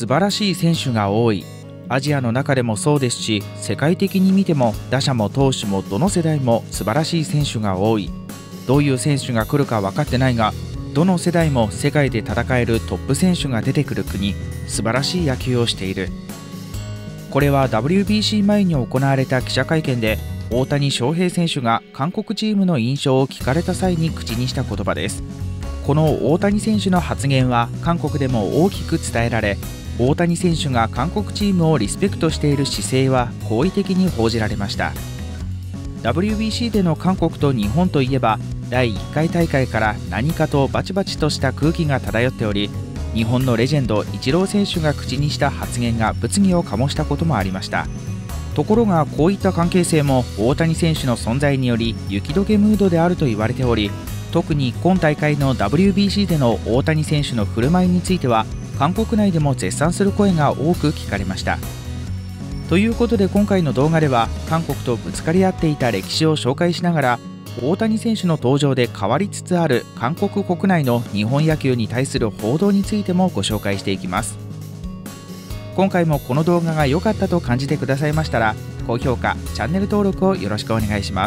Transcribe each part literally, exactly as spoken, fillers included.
素晴らしい選手が多い。アジアの中でもそうですし、世界的に見ても打者も投手もどの世代も素晴らしい選手が多い。どういう選手が来るか分かってないが、どの世代も世界で戦えるトップ選手が出てくる国、素晴らしい野球をしている。これは ダブリュービーシー 前に行われた記者会見で、大谷翔平選手が韓国チームの印象を聞かれた際に口にした言葉です。この大谷選手の発言は韓国でも大きく伝えられ、大谷選手が韓国チームをリスペクトしている姿勢は好意的に報じられました。 ダブリュービーシー での韓国と日本といえば、だいいっかい大会から何かとバチバチとした空気が漂っており、日本のレジェンドイチロー選手が口にした発言が物議を醸したこともありました。ところがこういった関係性も大谷選手の存在により雪解けムードであると言われており、特に今大会の ダブリュービーシー での大谷選手の振る舞いについては韓国内でも絶賛する声が多く聞かれました。ということで今回の動画では、韓国とぶつかり合っていた歴史を紹介しながら、大谷選手の登場で変わりつつある韓国国内の日本野球に対する報道についてもご紹介していきます。今回もこの動画が良かったと感じてくださいましたら、高評価、チャンネル登録をよろしくお願いします。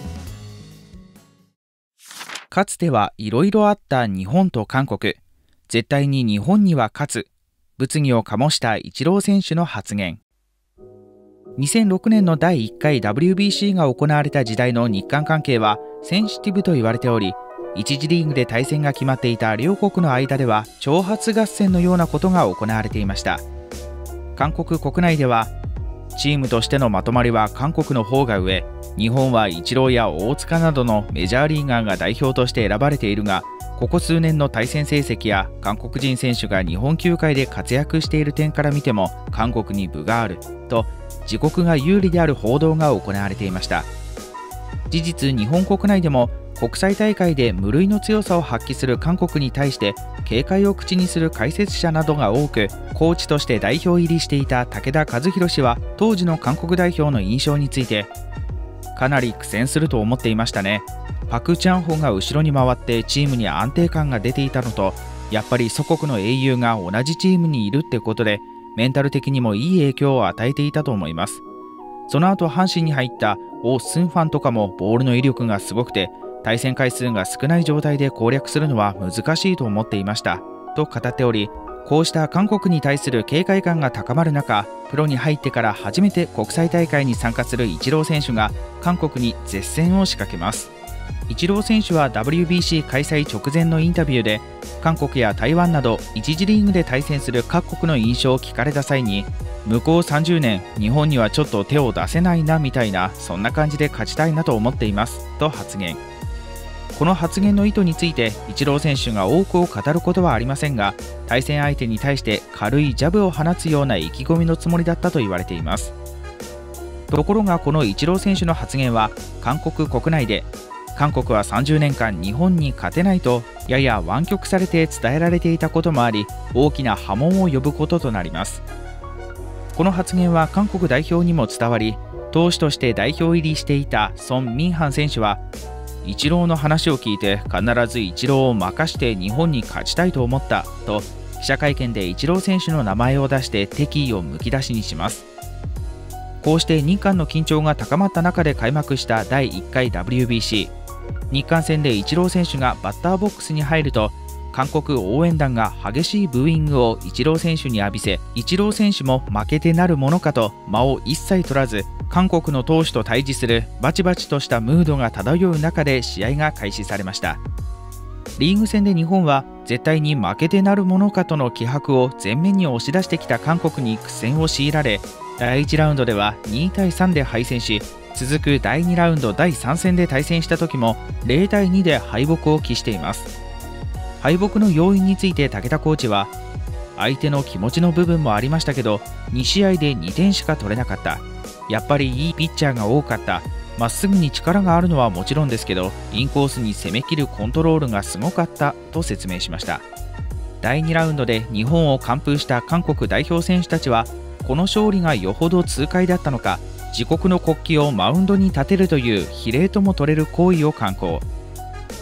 かつてはいろいろあった日本と韓国。絶対に日本には勝つ。物議を醸したイチロー選手の発言。にせんろくねんのだいいっかい ダブリュービーシー が行われた時代の日韓関係はセンシティブと言われており、一次リーグで対戦が決まっていた両国の間では挑発合戦のようなことが行われていました。韓国国内では、チームとしてのまとまりは韓国の方が上、日本はイチローや大塚などのメジャーリーガーが代表として選ばれているが、ここ数年の対戦成績や韓国人選手が日本球界で活躍している点から見ても韓国に分があると、自国が有利である報道が行われていました。事実、日本国内でも国際大会で無類の強さを発揮する韓国に対して警戒を口にする解説者などが多く、コーチとして代表入りしていた武田和弘氏は当時の韓国代表の印象について、かなり苦戦すると思っていましたね。パク・チャンホが後ろに回ってチームに安定感が出ていたのと、やっぱり祖国の英雄が同じチームにいるってことでメンタル的にもいい影響を与えていたと思います。その後阪神に入ったオ・スンファンとかもボールの威力がすごくて、対戦回数が少ない状態で攻略するのは難しいと思っていましたと語っており、こうした韓国に対する警戒感が高まる中、プロに入ってから初めて国際大会に参加するイチロー選手が韓国に絶戦を仕掛けます。イチロー選手は ダブリュービーシー 開催直前のインタビューで、韓国や台湾など一次リーグで対戦する各国の印象を聞かれた際に、向こうさんじゅうねん日本にはちょっと手を出せないなみたいな、そんな感じで勝ちたいなと思っていますと発言。この発言の意図についてイチロー選手が多くを語ることはありませんが、対戦相手に対して軽いジャブを放つような意気込みのつもりだったと言われています。ところがこのイチロー選手の発言は韓国国内で、韓国はさんじゅうねんかん日本に勝てないとやや湾曲されて伝えられていたこともあり、大きな波紋を呼ぶこととなります。この発言は韓国代表にも伝わり、投手として代表入りしていたソン・ミンハン選手は、イチローの話を聞いて必ずイチローを任して日本に勝ちたいと思ったと記者会見でイチロー選手の名前を出して敵意をむき出しにします。こうして日韓の緊張が高まった中で開幕しただいいっかい ダブリュービーシー。日韓戦でイチロー選手がバッターボックスに入ると、韓国応援団が激しいブーイングをイチロー選手に浴びせ、イチロー選手も負けてなるものかと間を一切取らず、韓国の投手と対峙するバチバチとしたムードが漂う中で試合が開始されました。リーグ戦で日本は絶対に負けてなるものかとの気迫を前面に押し出してきた韓国に苦戦を強いられ、だいいちラウンドではにたいさんで敗戦し、続くだいにラウンドだいさん戦で対戦した時もぜろたいにで敗北を喫しています。敗北の要因について武田コーチは、相手の気持ちの部分もありましたけど、に試合でにてんしか取れなかった、やっぱりいいピッチャーが多かった、まっすぐに力があるのはもちろんですけど、インコースに攻めきるコントロールがすごかったと説明しました。だいにラウンドで日本を完封した韓国代表選手たちは、この勝利がよほど痛快だったのか、自国の国旗をマウンドに立てるという比例とも取れる行為を敢行。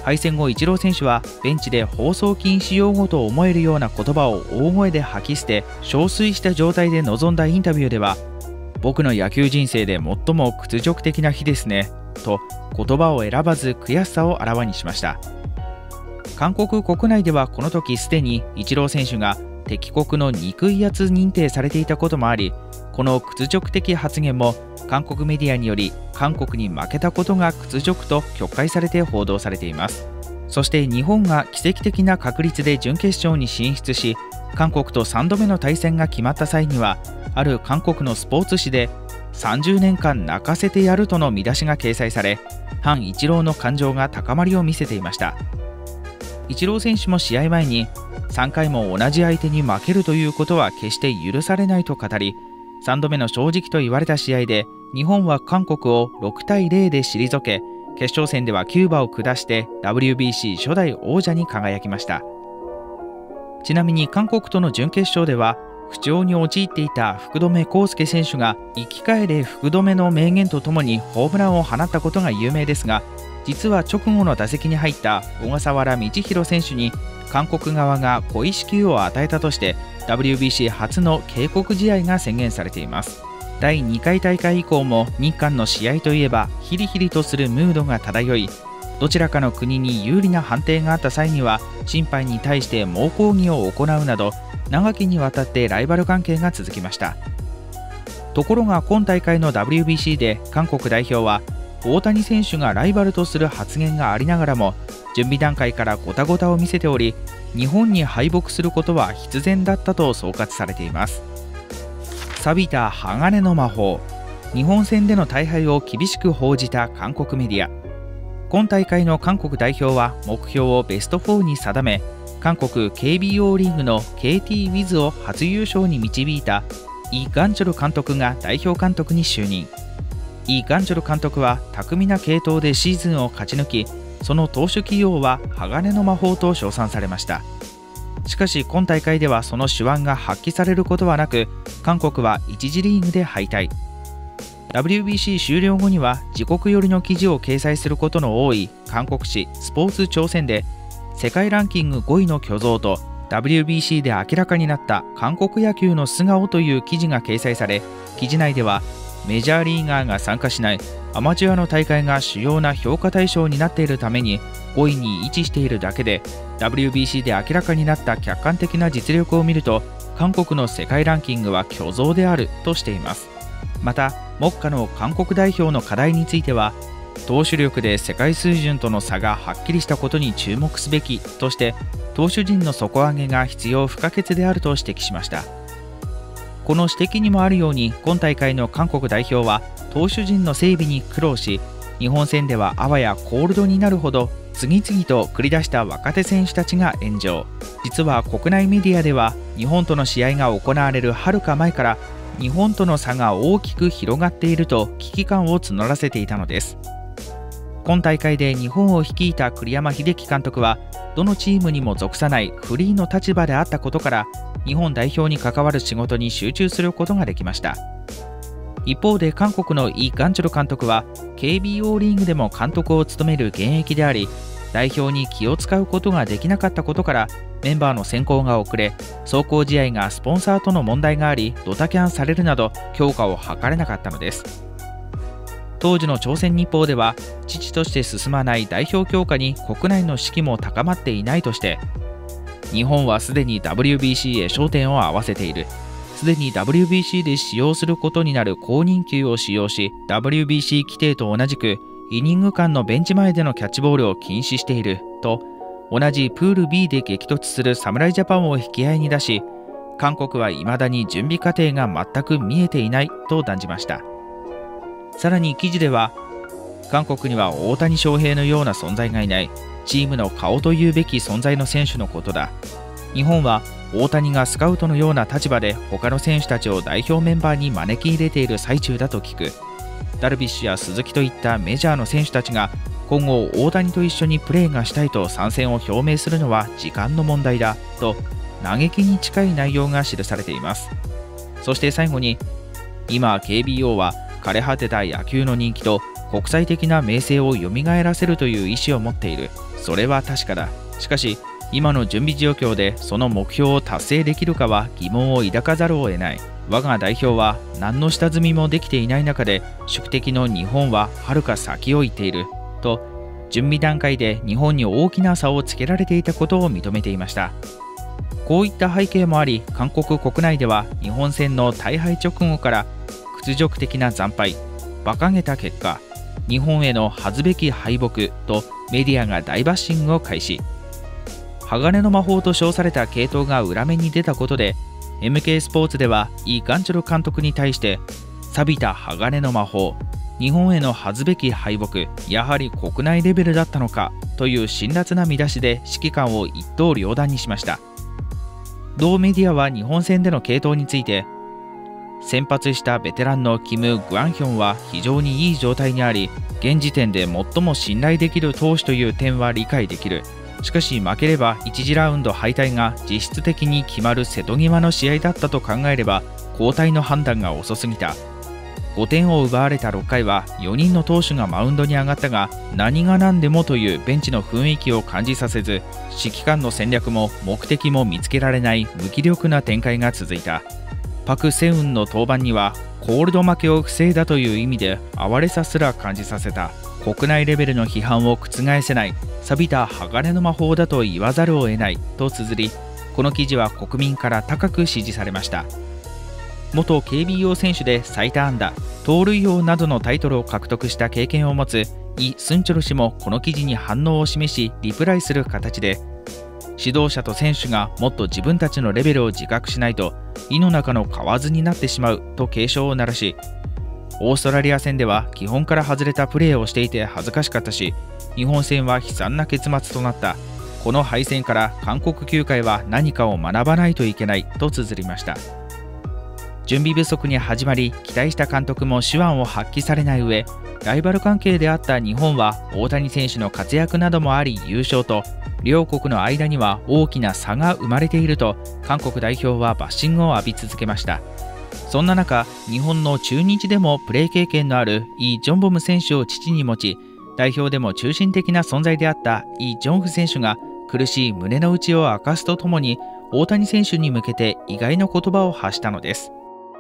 敗戦後、イチロー選手はベンチで放送禁止用語と思えるような言葉を大声で吐き捨て、憔悴した状態で臨んだインタビューでは、僕の野球人生で最も屈辱的な日ですねと言葉を選ばず悔しさをあらわにしました。韓国国内ではこの時すでにイチロー選手が敵国の憎いやつ認定されていたこともあり、この屈辱的発言も韓国メディアにより韓国に負けたことが屈辱と曲解されて報道されています。そして日本が奇跡的な確率で準決勝に進出し、韓国とさんどめの対戦が決まった際には、ある韓国のスポーツ紙でさんじゅうねんかん泣かせてやるとの見出しが掲載され、反イチローの感情が高まりを見せていました。イチロー選手も試合前にさんかいも同じ相手に負けるということは決して許されないと語り、さんどめの正直と言われた試合で日本は韓国をろくたいゼロで退け、決勝戦ではキューバを下して ダブリュービーシー 初代王者に輝きました。ちなみに韓国との準決勝では不調に陥っていた福留孝介選手が生き返れ福留の名言とともにホームランを放ったことが有名ですが、実は直後の打席に入った小笠原道大選手に韓国側が故意四球を与えたとして ダブリュービーシー 初の警告試合が宣言されています。だいにかい大会以降も日韓の試合といえばヒリヒリとするムードが漂い、どちらかの国に有利な判定があった際には審判に対して猛抗議を行うなど長きにわたってライバル関係が続きました。ところが今大会の ダブリュービーシー で韓国代表は大谷選手がライバルとする発言がありながらも準備段階からゴタゴタを見せており、日本に敗北することは必然だったと総括されています。錆びた鋼の魔法、日本戦での大敗を厳しく報じた韓国メディア。今大会の韓国代表は目標をベストフォーに定め、韓国 ケービーオー リーグの ケーティー ウィズを初優勝に導いたイ・ガンチョル監督が代表監督に就任。イ・ガンチョル監督は巧みな継投でシーズンを勝ち抜き、その投手起用は鋼の魔法と称賛されました。しかし今大会ではその手腕が発揮されることはなく、韓国はいち次リーグで敗退。ダブリュービーシー 終了後には自国寄りの記事を掲載することの多い韓国紙スポーツ朝鮮で、世界ランキングごいの巨像と ダブリュービーシー で明らかになった韓国野球の素顔という記事が掲載され、記事内ではメジャーリーガーが参加しないアマチュアの大会が主要な評価対象になっているためにごいに位置しているだけで、 ダブリュービーシー で明らかになった客観的な実力を見ると韓国の世界ランキングは巨像であるとしています。また目下の韓国代表の課題については、投手力で世界水準との差がはっきりしたことに注目すべきとして、投手陣の底上げが必要不可欠であると指摘しました。この指摘にもあるように、今大会の韓国代表は投手陣の整備に苦労し、日本戦ではあわやコールドになるほど次々と繰り出した若手選手たちが炎上。実は国内メディアでは日本との試合が行われるはるか前から日本との差が大きく広がっていると危機感を募らせていたのです。今大会で日本を率いた栗山英樹監督は、どのチームにも属さないフリーの立場であったことから、日本代表に関わる仕事に集中することができました。一方で韓国のイ・ガンチョル監督は ケービーオー リーグでも監督を務める現役であり、代表に気を使うことができなかったことからメンバーの選考が遅れ、壮行試合がスポンサーとの問題がありドタキャンされるなど強化を図れなかったのです。当時の朝鮮日報では、遅々として進まない代表強化に国内の士気も高まっていないとして、日本はすでに ダブリュービーシー へ焦点を合わせている。すでに ダブリュービーシー で使用することになる公認球を使用し、 ダブリュービーシー 規定と同じくイニング間のベンチ前でのキャッチボールを禁止していると、同じプール ビー で激突する侍ジャパンを引き合いに出し、韓国は未だに準備過程が全く見えていないと断じました。さらに記事では、韓国には大谷翔平のような存在がいない、チームの顔というべき存在の選手のことだ。日本は大谷がスカウトのような立場で他の選手たちを代表メンバーに招き入れている最中だと聞く。ダルビッシュや鈴木といったメジャーの選手たちが今後大谷と一緒にプレーがしたいと参戦を表明するのは時間の問題だと嘆きに近い内容が記されています。そして最後に、今 ケービーオー は枯れ果てた野球の人気と国際的な名声を蘇らせるという意思を持っている。 それは確かだ。しかし今の準備状況でその目標を達成できるかは疑問を抱かざるを得ない。我が代表は何の下積みもできていない中で宿敵の日本ははるか先を行っていると、準備段階で日本に大きな差をつけられていたことを認めていました。こういった背景もあり、韓国国内では日本戦の大敗直後から屈辱的な惨敗、馬鹿げた結果、日本への恥ずべき敗北とメディアが大バッシングを開始。鋼の魔法と称された系統が裏目に出たことで、 エムケー スポーツではイ・ガンチョル監督に対して錆びた鋼の魔法、日本への恥ずべき敗北、やはり国内レベルだったのかという辛辣な見出しで指揮官を一刀両断にしました。同メディアは日本戦での継投について、先発したベテランのキム・グァンヒョンは非常にいい状態にあり、現時点で最も信頼できる投手という点は理解できる。しかし負ければいち次ラウンド敗退が実質的に決まる瀬戸際の試合だったと考えれば交代の判断が遅すぎた。ごてんを奪われたろっかいはよにんの投手がマウンドに上がったが、何が何でもというベンチの雰囲気を感じさせず、指揮官の戦略も目的も見つけられない無気力な展開が続いた。パク・セウンの登板にはコールド負けを防いだという意味で哀れさすら感じさせた。国内レベルの批判を覆せない錆びた鋼の魔法だと言わざるを得ないと綴り、この記事は国民から高く支持されました。元 ケービーオー 選手で最多安打、盗塁王などのタイトルを獲得した経験を持つイ・スンチョル氏もこの記事に反応を示しリプライする形で、指導者と選手がもっと自分たちのレベルを自覚しないと井の中の蛙になってしまうと警鐘を鳴らし、オーストラリア戦では基本から外れたプレーをしていて恥ずかしかったし、日本戦は悲惨な結末となった。この敗戦から韓国球界は何かを学ばないといけないと綴りました。準備不足に始まり、期待した監督も手腕を発揮されない上、ライバル関係であった日本は大谷選手の活躍などもあり優勝と、両国の間には大きな差が生まれていると韓国代表はバッシングを浴び続けました。そんな中、日本の中日でもプレー経験のあるイ・ジョンボム選手を父に持ち、代表でも中心的な存在であったイ・ジョンフ選手が苦しい胸の内を明かすとともに、大谷選手に向けて意外な言葉を発したのです。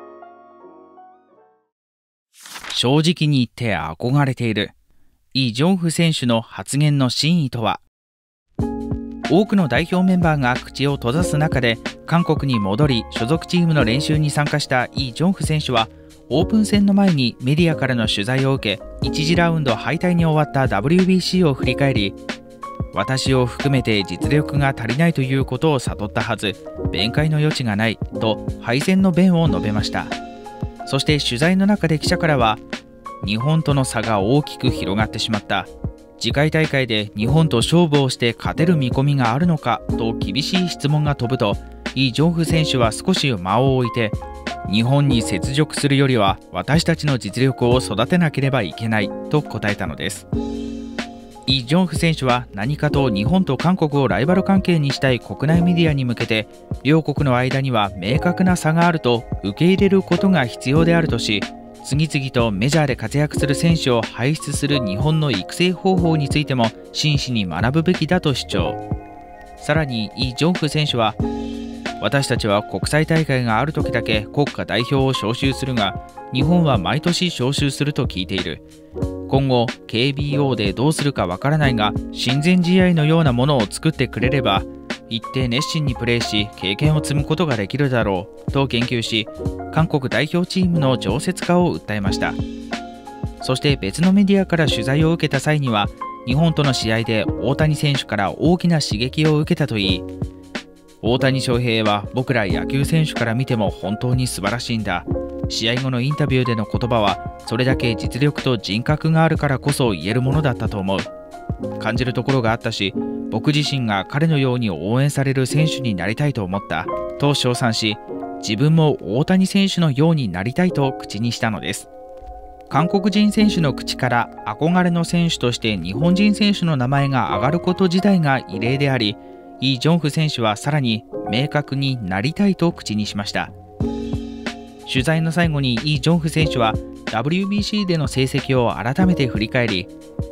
正直に言って憧れている。イ・ジョンフ選手の発言の真意とは。多くの代表メンバーが口を閉ざす中で韓国に戻り所属チームの練習に参加したイ・ジョンフ選手は、オープン戦の前にメディアからの取材を受け、いち次ラウンド敗退に終わった ダブリュービーシー を振り返り、私を含めて実力が足りないということを悟ったはず、弁解の余地がないと敗戦の弁を述べました。そして取材の中で記者からは、日本との差が大きく広がってしまった、次回大会で日本と勝負をして勝てる見込みがあるのかと厳しい質問が飛ぶと、イ・ジョンフ選手は少し間を置いて、日本に雪辱するよりは私たちの実力を育てなければいけないと答えたのです。イ・ジョンフ選手は何かと日本と韓国をライバル関係にしたい国内メディアに向けて、両国の間には明確な差があると受け入れることが必要であるとし、次々とメジャーで活躍する選手を輩出する日本の育成方法についても真摯に学ぶべきだと主張。さらにイ・ジョンフ選手は、私たちは国際大会がある時だけ国家代表を招集するが、日本は毎年招集すると聞いている。今後 ケービーオー でどうするかわからないが、親善試合のようなものを作ってくれれば一定熱心にプレーし経験を積むことができるだろうと言及し、韓国代表チームの常設化を訴えました。そして別のメディアから取材を受けた際には、日本との試合で大谷選手から大きな刺激を受けたといい、大谷翔平は僕ら野球選手から見ても本当に素晴らしいんだ。試合後のインタビューでの言葉はそれだけ実力と人格があるからこそ言えるものだったと思う。感じるところがあったし、僕自身が彼のように応援される選手になりたいと思ったと称賛し、自分も大谷選手のようになりたいと口にしたのです。韓国人選手の口から憧れの選手として日本人選手の名前が挙がること自体が異例であり、イ・ジョンフ選手はさらに明確になりたいと口にしました。取材の最後にイ・ジョンフ選手は ダブリュービーシー での成績を改めて振り返り、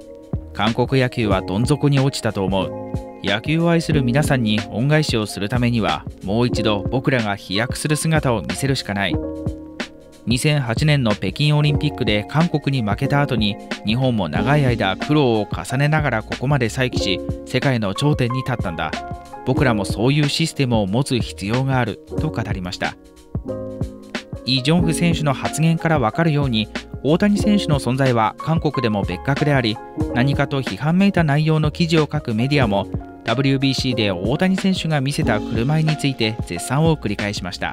韓国野球はどん底に落ちたと思う。野球を愛する皆さんに恩返しをするためには、もう一度僕らが飛躍する姿を見せるしかない。にせんはちねんの北京オリンピックで韓国に負けた後に、日本も長い間苦労を重ねながらここまで再起し、世界の頂点に立ったんだ。僕らもそういうシステムを持つ必要があると語りました。イ・ジョンフ選手の発言から分かるように、大谷選手の存在は韓国でも別格であり、何かと批判めいた内容の記事を書くメディアも ダブリュービーシー で大谷選手が見せた振る舞いについて絶賛を繰り返しました。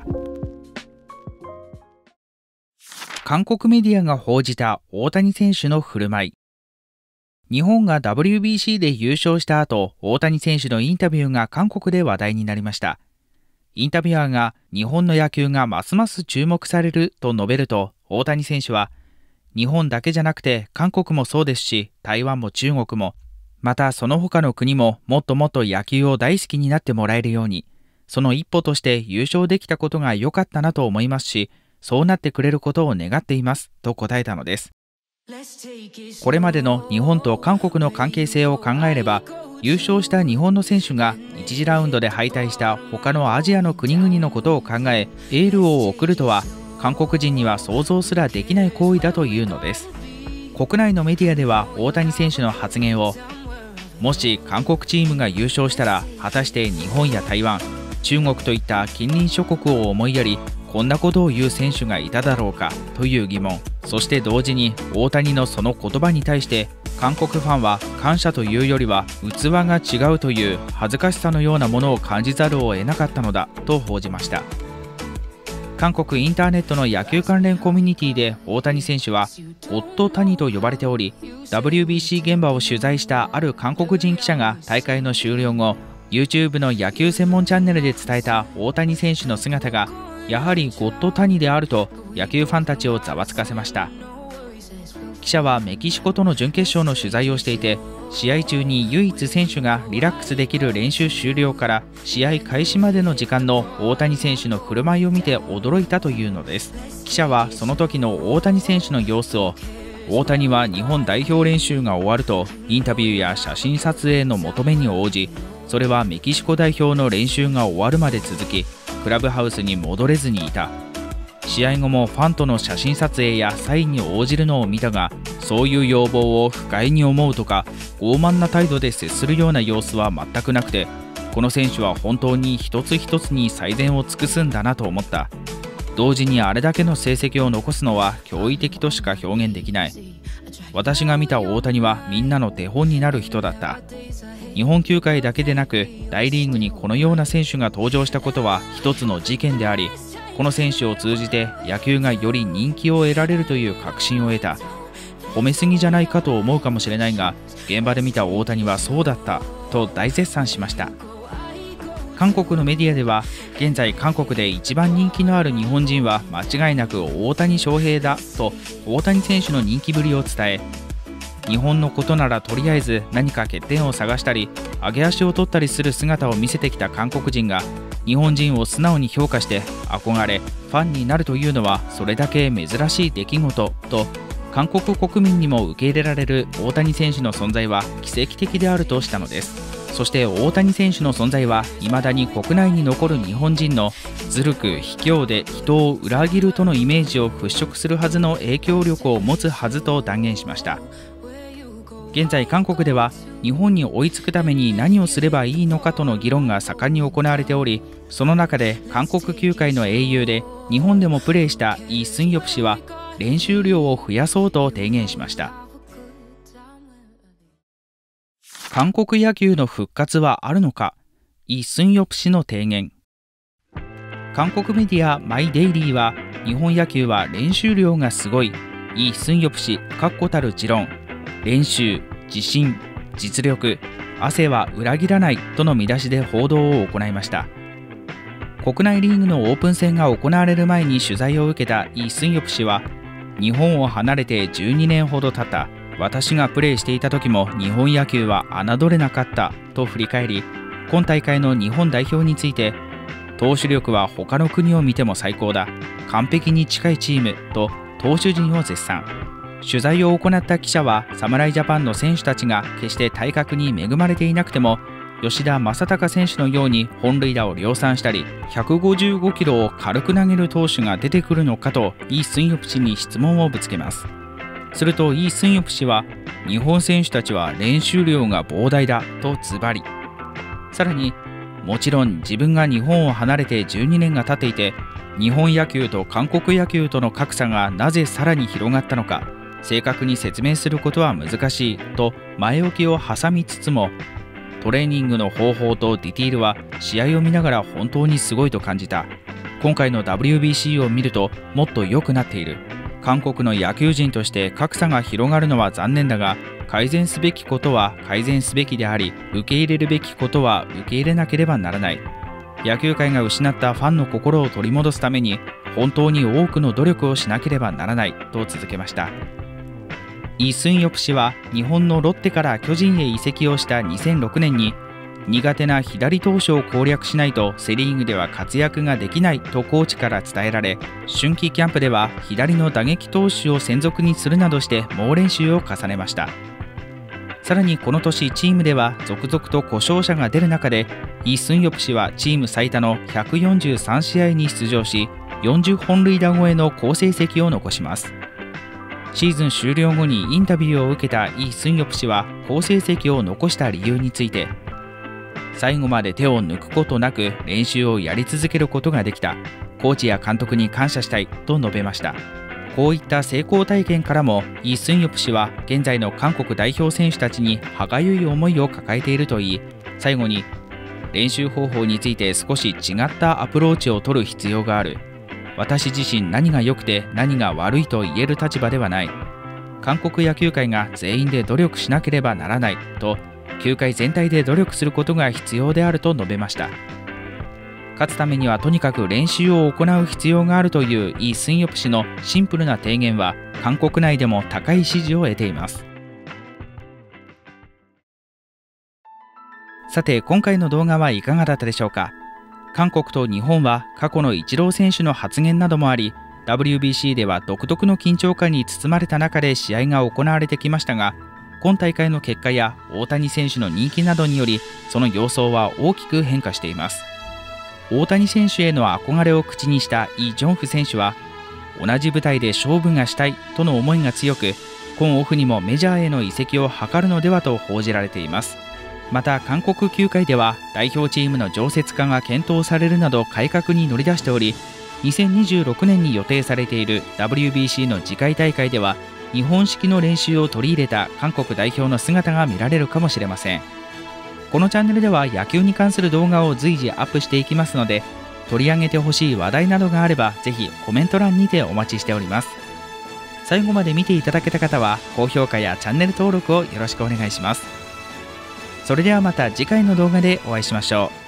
韓国メディアが報じた大谷選手の振る舞い。日本が ダブリュービーシー で優勝した後、大谷選手のインタビューが韓国で話題になりました。インタビュアーが日本の野球がますます注目されると述べると、大谷選手は日本だけじゃなくて韓国もそうですし、台湾も中国も、またその他の国ももっともっと野球を大好きになってもらえるように、その一歩として優勝できたことが良かったなと思いますし、そうなってくれることを願っていますと答えたのです。これまでの日本と韓国の関係性を考えれば、優勝した日本の選手がいち次ラウンドで敗退した他のアジアの国々のことを考え、エールを送るとは韓国人には想像すらできない行為だというのです。国内のメディアでは大谷選手の発言を、もし韓国チームが優勝したら、果たして日本や台湾、中国といった近隣諸国を思いやり、こんなことを言う選手がいただろうかという疑問、そして同時に大谷のその言葉に対して韓国ファンは感謝というよりは器が違うという恥ずかしさのようなものを感じざるを得なかったのだと報じました。韓国インターネットの野球関連コミュニティで大谷選手はゴッドタニと呼ばれており、 ダブリュービーシー 現場を取材したある韓国人記者が大会の終了後 YouTube の野球専門チャンネルで伝えた大谷選手の姿がやはりゴッドタニであると野球ファンたちをざわつかせました。記者はメキシコとの準決勝の取材をしていて、試合中に唯一選手がリラックスできる練習終了から試合開始までの時間の大谷選手の振る舞いを見て驚いたというのです。記者はその時の大谷選手の様子を、大谷は日本代表練習が終わるとインタビューや写真撮影の求めに応じ、それはメキシコ代表の練習が終わるまで続き、クラブハウスに戻れずにいた。試合後もファンとの写真撮影やサインに応じるのを見たが、そういう要望を不快に思うとか傲慢な態度で接するような様子は全くなくて、この選手は本当に一つ一つに最善を尽くすんだなと思った。同時にあれだけの成績を残すのは驚異的としか表現できない。私が見た大谷はみんなの手本になる人だった。日本球界だけでなく大リーグにこのような選手が登場したことは一つの事件であり、この選手を通じて野球がより人気を得られるという確信を得た。褒めすぎじゃないかと思うかもしれないが、現場で見た大谷はそうだったと大絶賛しました。韓国のメディアでは、現在韓国で一番人気のある日本人は間違いなく大谷翔平だと大谷選手の人気ぶりを伝え、日本のことならとりあえず何か欠点を探したり上げ足を取ったりする姿を見せてきた韓国人が日本人を素直に評価して憧れファンになるというのはそれだけ珍しい出来事と、韓国国民にも受け入れられる大谷選手の存在は奇跡的であるとしたのです。そして大谷選手の存在は未だに国内に残る日本人のずるく卑怯で人を裏切るとのイメージを払拭するはずの影響力を持つはずと断言しました。現在韓国では日本に追いつくために何をすればいいのかとの議論が盛んに行われており、その中で韓国球界の英雄で日本でもプレーしたイ・スンヨプ氏は練習量を増やそうと提言しました。韓国野球の復活はあるのか、イ・スンヨプ氏の提言。韓国メディアマイデイリーは、日本野球は練習量がすごい、イ・スンヨプ氏確固たる持論、練習、自信、実力、汗は裏切らないとの見出しで報道を行いました。国内リーグのオープン戦が行われる前に取材を受けたイ・スンヨプ氏は、日本を離れてじゅうにねんほど経った。私がプレーしていた時も日本野球は侮れなかったと振り返り、今大会の日本代表について、投手力は他の国を見ても最高だ、完璧に近いチームと投手陣を絶賛。 取材を行った記者は、侍ジャパンの選手たちが決して体格に恵まれていなくても、吉田正尚選手のように本塁打を量産したり、ひゃくごじゅうごキロを軽く投げる投手が出てくるのかとイ・スンヨプ氏に質問をぶつけます。するとイ・スンヨプ氏は、日本選手たちは練習量が膨大だとズバリ。さらに、もちろん自分が日本を離れてじゅうにねんが経っていて、日本野球と韓国野球との格差がなぜさらに広がったのか、正確に説明することは難しいと前置きを挟みつつも、トレーニングの方法とディティールは試合を見ながら本当にすごいと感じた。今回の ダブリュービーシー を見るともっと良くなっている。韓国の野球人として格差が広がるのは残念だが、改善すべきことは改善すべきであり、受け入れるべきことは受け入れなければならない。野球界が失ったファンの心を取り戻すために本当に多くの努力をしなければならないと続けました。イ・スンヨプ氏は日本のロッテから巨人へ移籍をしたにせんろくねんに、苦手な左投手を攻略しないとセ・リーグでは活躍ができないとコーチから伝えられ、春季キャンプでは左の打撃投手を専属にするなどして猛練習を重ねました。さらにこの年チームでは続々と故障者が出る中で、イ・スンヨプ氏はチーム最多のひゃくよんじゅうさんしあいに出場し、よんじゅうほんるいだ超えの好成績を残します。シーズン終了後にインタビューを受けたイ・スンヨプ氏は、好成績を残した理由について、最後まで手を抜くことなく練習をやり続けることができた。コーチや監督に感謝したいと述べました。こういった成功体験からも、イ・スンヨプ氏は現在の韓国代表選手たちに歯がゆい思いを抱えているといい、最後に練習方法について少し違ったアプローチを取る必要がある。私自身何が良くて何が悪いと言える立場ではない。韓国野球界が全員で努力しなければならないと、球界全体で努力することが必要であると述べました。勝つためにはとにかく練習を行う必要があるというイ・スンヨプ氏のシンプルな提言は、韓国内でも高い支持を得ています。さて、今回の動画はいかがだったでしょうか。韓国と日本は過去のイチロー選手の発言などもあり、 ダブリュービーシー では独特の緊張感に包まれた中で試合が行われてきましたが、今大会の結果や大谷選手の人気などにより、その様相は大きく変化しています。大谷選手への憧れを口にしたイ・ジョンフ選手は、同じ舞台で勝負がしたいとの思いが強く、今オフにもメジャーへの移籍を図るのではと報じられています。また韓国球界では代表チームの常設化が検討されるなど改革に乗り出しており、にせんにじゅうろくねんに予定されている ダブリュービーシー の次回大会では、日本式の練習を取り入れた韓国代表の姿が見られるかもしれません。このチャンネルでは野球に関する動画を随時アップしていきますので、取り上げてほしい話題などがあればぜひコメント欄にてお待ちしております。最後まで見ていただけた方は高評価やチャンネル登録をよろしくお願いします。それではまた次回の動画でお会いしましょう。